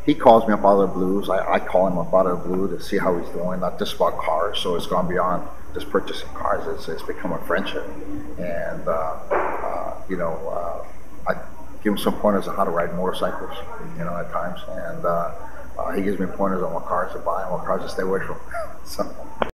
he calls me up out of the blues. I call him up out of the blue to see how he's doing, not just about cars. So it's gone beyond just purchasing cars. It's become a friendship. And, I give him some pointers on how to ride motorcycles, at times. And he gives me pointers on what cars to buy and what cars to stay away from. So.